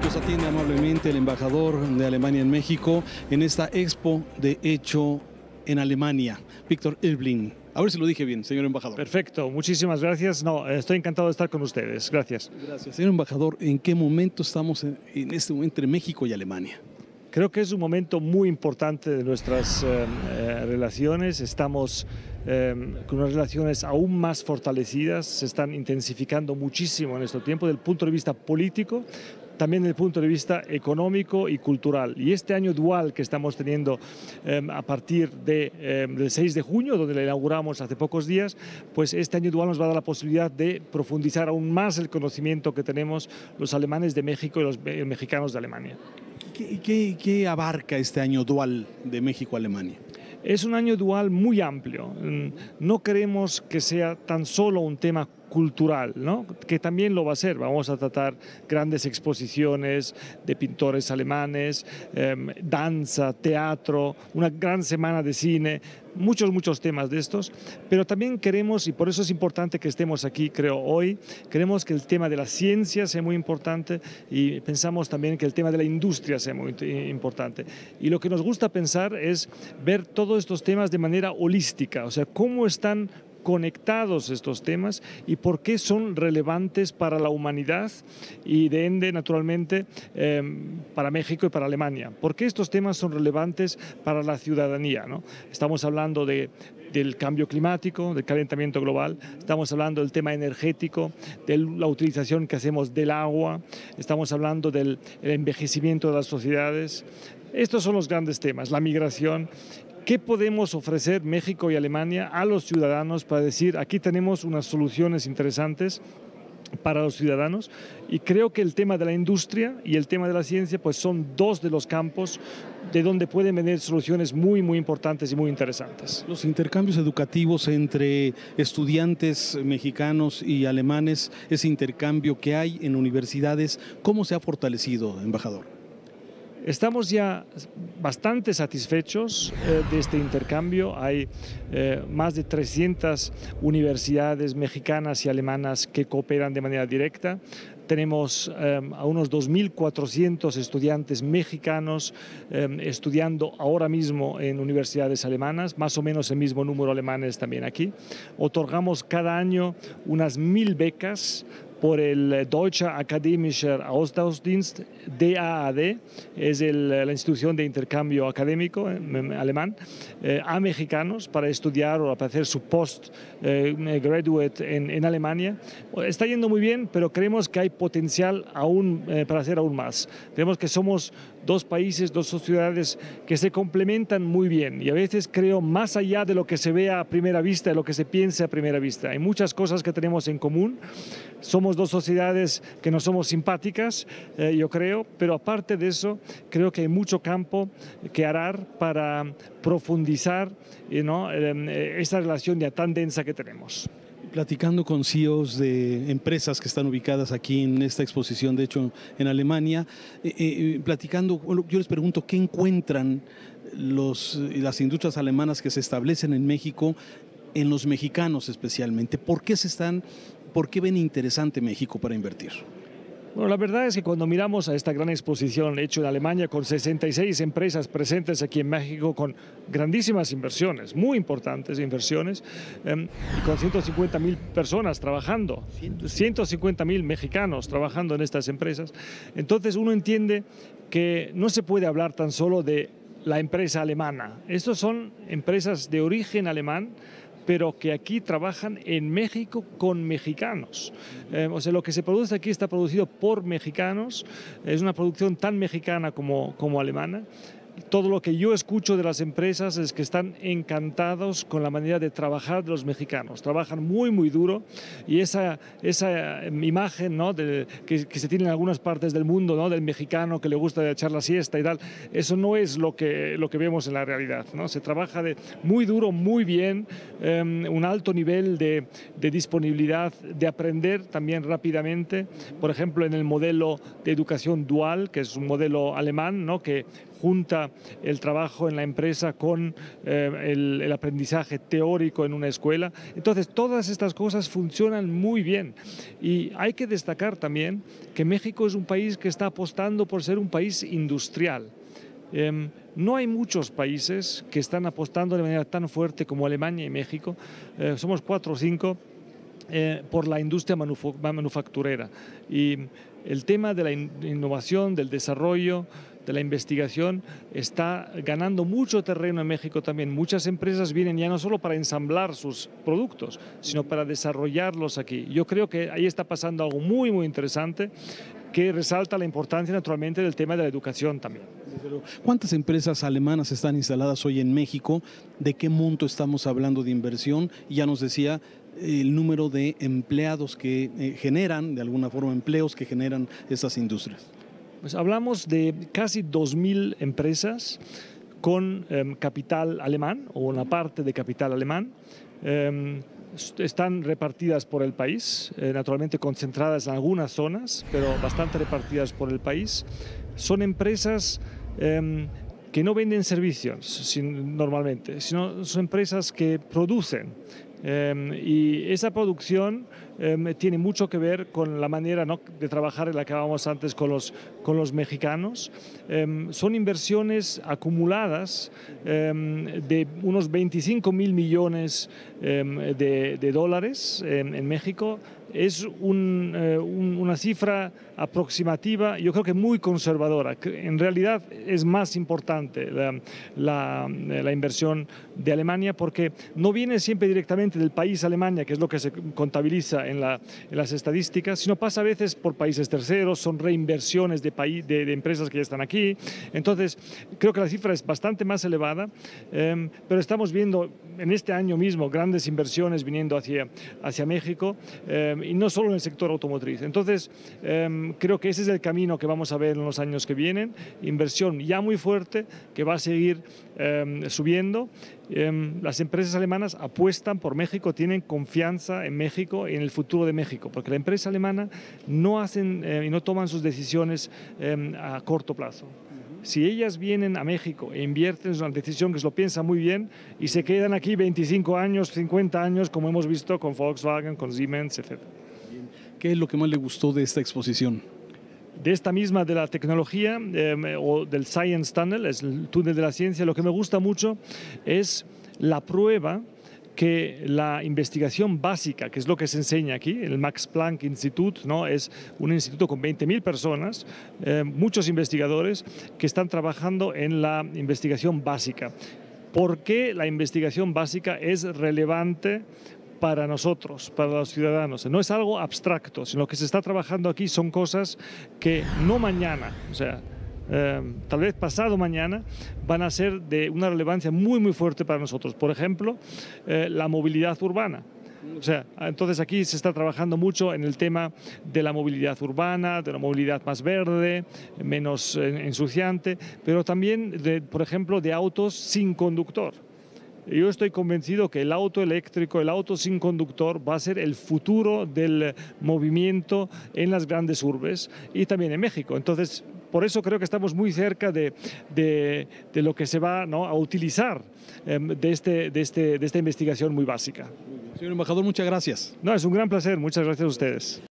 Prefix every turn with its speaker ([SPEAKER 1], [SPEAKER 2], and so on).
[SPEAKER 1] Nos atiende amablemente el embajador de Alemania en México en esta expo de hecho en Alemania, Víctor Eblin. A ver si lo dije bien, señor embajador.
[SPEAKER 2] Perfecto, muchísimas gracias. No, estoy encantado de estar con ustedes. Gracias.
[SPEAKER 1] Gracias. Señor embajador, ¿en qué momento estamos en este momento entre México y Alemania?
[SPEAKER 2] Creo que es un momento muy importante de nuestras relaciones. Estamos con unas relaciones aún más fortalecidas, se están intensificando muchísimo en este tiempo desde el punto de vista político, también desde el punto de vista económico y cultural. Y este año dual que estamos teniendo a partir del 6 de junio, donde lo inauguramos hace pocos días, pues este año dual nos va a dar la posibilidad de profundizar aún más el conocimiento que tenemos los alemanes de México y los mexicanos de Alemania.
[SPEAKER 1] ¿Qué abarca este año dual de México-Alemania?
[SPEAKER 2] Es un año dual muy amplio. No queremos que sea tan solo un tema cultural, ¿no? Que también lo va a ser. Vamos a tratar grandes exposiciones de pintores alemanes, danza, teatro, una gran semana de cine, muchos temas de estos, pero también queremos, y por eso es importante que estemos aquí, creo, hoy, queremos que el tema de la ciencia sea muy importante y pensamos también que el tema de la industria sea muy importante. Y lo que nos gusta pensar es ver todos estos temas de manera holística, o sea, cómo están conectados estos temas y por qué son relevantes para la humanidad y de ende, naturalmente, para México y para Alemania. ¿Por qué estos temas son relevantes para la ciudadanía, ¿no? Estamos hablando del cambio climático, del calentamiento global, estamos hablando del tema energético, de la utilización que hacemos del agua, estamos hablando del envejecimiento de las sociedades. Estos son los grandes temas, la migración. ¿Qué podemos ofrecer México y Alemania a los ciudadanos para decir, aquí tenemos unas soluciones interesantes para los ciudadanos? Y creo que el tema de la industria y el tema de la ciencia pues son dos de los campos de donde pueden venir soluciones muy importantes y muy interesantes.
[SPEAKER 1] Los intercambios educativos entre estudiantes mexicanos y alemanes, ese intercambio que hay en universidades, ¿cómo se ha fortalecido, embajador?
[SPEAKER 2] Estamos ya bastante satisfechos de este intercambio. Hay más de 300 universidades mexicanas y alemanas que cooperan de manera directa. Tenemos a unos 2.400 estudiantes mexicanos estudiando ahora mismo en universidades alemanas, más o menos el mismo número de alemanes también aquí. Otorgamos cada año unas 1.000 becas por el Deutscher Akademischer Austauschdienst, DAAD, es la institución de intercambio académico alemán, a mexicanos para estudiar o para hacer su postgraduate en Alemania. Está yendo muy bien, pero creemos que hay potencial aún para hacer aún más. Creemos que somos dos países, dos sociedades que se complementan muy bien y a veces creo más allá de lo que se ve a primera vista, de lo que se piensa a primera vista. Hay muchas cosas que tenemos en común. Somos dos sociedades que no somos simpáticas, yo creo, pero aparte de eso, creo que hay mucho campo que arar para profundizar, ¿no?, esta relación ya tan densa que tenemos.
[SPEAKER 1] Platicando con CEOs de empresas que están ubicadas aquí en esta exposición, de hecho en Alemania, platicando, yo les pregunto, ¿qué encuentran las industrias alemanas que se establecen en México, en los mexicanos especialmente? ¿Por qué ven interesante México para invertir?
[SPEAKER 2] Bueno, la verdad es que cuando miramos a esta gran exposición hecha en Alemania con 66 empresas presentes aquí en México con grandísimas inversiones, muy importantes inversiones, y con 150.000 personas trabajando, 150.000 mexicanos trabajando en estas empresas, entonces uno entiende que no se puede hablar tan solo de la empresa alemana. Estos son empresas de origen alemán, pero que aquí trabajan en México con mexicanos. O sea, lo que se produce aquí está producido por mexicanos, es una producción tan mexicana como alemana. Todo lo que yo escucho de las empresas es que están encantados con la manera de trabajar de los mexicanos. Trabajan muy duro y esa imagen, ¿no?, que se tiene en algunas partes del mundo, ¿no?, del mexicano que le gusta echar la siesta y tal, eso no es lo que vemos en la realidad, ¿no? Se trabaja muy duro, muy bien, un alto nivel de disponibilidad, de aprender también rápidamente. Por ejemplo, en el modelo de educación dual, que es un modelo alemán, ¿no?, que junta el trabajo en la empresa con el aprendizaje teórico en una escuela. Entonces, todas estas cosas funcionan muy bien. Y hay que destacar también que México es un país que está apostando por ser un país industrial. No hay muchos países que están apostando de manera tan fuerte como Alemania y México. Somos 4 o 5 por la industria manufacturera. Y el tema de la innovación, del desarrollo, de la investigación está ganando mucho terreno en México también. Muchas empresas vienen ya no solo para ensamblar sus productos, sino para desarrollarlos aquí. Yo creo que ahí está pasando algo muy, muy interesante que resalta la importancia naturalmente del tema de la educación también.
[SPEAKER 1] ¿Cuántas empresas alemanas están instaladas hoy en México? ¿De qué monto estamos hablando de inversión? Y ya nos decía el número de empleados que generan, de alguna forma, empleos que generan estas industrias.
[SPEAKER 2] Pues hablamos de casi 2.000 empresas con capital alemán o una parte de capital alemán. Están repartidas por el país, naturalmente concentradas en algunas zonas, pero bastante repartidas por el país. Son empresas que no venden servicios normalmente, sino son empresas que producen. Y esa producción tiene mucho que ver con la manera, ¿no?, de trabajar en la que hablábamos antes con los mexicanos. Son inversiones acumuladas de unos 25.000 millones de dólares en México. Es una cifra aproximativa, yo creo que muy conservadora. En realidad es más importante la inversión de Alemania porque no viene siempre directamente del país Alemania, que es lo que se contabiliza en las estadísticas, sino pasa a veces por países terceros, son reinversiones de empresas que ya están aquí. Entonces, creo que la cifra es bastante más elevada, pero estamos viendo en este año mismo grandes inversiones viniendo hacia México, y no solo en el sector automotriz. Entonces, creo que ese es el camino que vamos a ver en los años que vienen, inversión ya muy fuerte que va a seguir subiendo. Las empresas alemanas apuestan por México, tienen confianza en México y en el futuro de México, porque la empresa alemana no hacen y no toman sus decisiones a corto plazo. Si ellas vienen a México e invierten, es una decisión que se lo piensan muy bien y se quedan aquí 25 años, 50 años, como hemos visto con Volkswagen, con Siemens, etc.
[SPEAKER 1] ¿Qué es lo que más le gustó de esta exposición?
[SPEAKER 2] De esta misma, de la tecnología o del Science Tunnel, es el túnel de la ciencia, lo que me gusta mucho es la prueba que la investigación básica, que es lo que se enseña aquí, el Max Planck Institute, ¿no?, es un instituto con 20.000 personas, muchos investigadores que están trabajando en la investigación básica. ¿Por qué la investigación básica es relevante para nosotros, para los ciudadanos? No es algo abstracto, sino que se está trabajando aquí son cosas que no mañana, o sea, tal vez pasado mañana, van a ser de una relevancia muy, muy fuerte para nosotros. Por ejemplo, la movilidad urbana. O sea, entonces aquí se está trabajando mucho en el tema de la movilidad urbana, de la movilidad más verde, menos ensuciante, pero también, por ejemplo, de autos sin conductor. Yo estoy convencido que el auto eléctrico, el auto sin conductor va a ser el futuro del movimiento en las grandes urbes y también en México. Entonces, por eso creo que estamos muy cerca de lo que se va, ¿no?, a utilizar de esta investigación muy básica.
[SPEAKER 1] Señor embajador, muchas gracias.
[SPEAKER 2] No, es un gran placer. Muchas gracias a ustedes.